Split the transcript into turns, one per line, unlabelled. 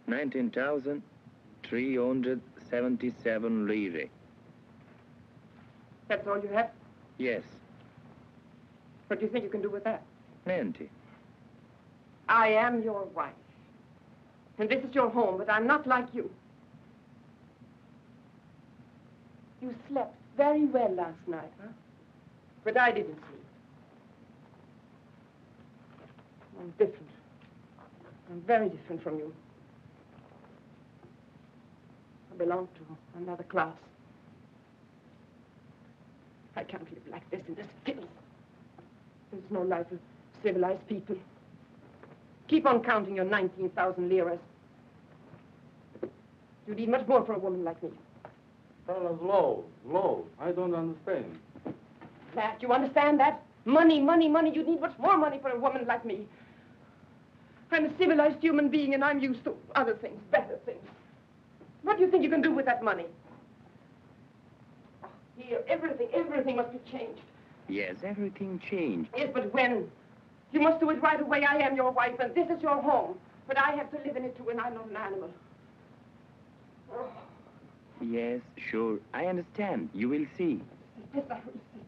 19,377 lire.
That's all you have?
Yes.
What do you think you can do with that?
Plenty.
I am your wife. And this is your home, but I'm not like you. You slept very well last night, huh? But I didn't sleep. I'm different. I'm very different from you. I belong to another class. I can't live like this in this filth. There's no life of civilized people. Keep on counting your 19,000 liras. You need much more for a woman like me.
Fellas, low. I don't understand.
That, you understand that? Money, money, money. You need much more money for a woman like me. I'm a civilized human being, and I'm used to other things, better things. What do you think you can do with that money? Here, everything must be changed.
Yes, everything changed.
Yes, but when? You must do it right away. I am your wife, and this is your home. But I have to live in it, too, and I'm not an animal. Oh.
Yes, sure. I understand. You will see.
Yes, I will see.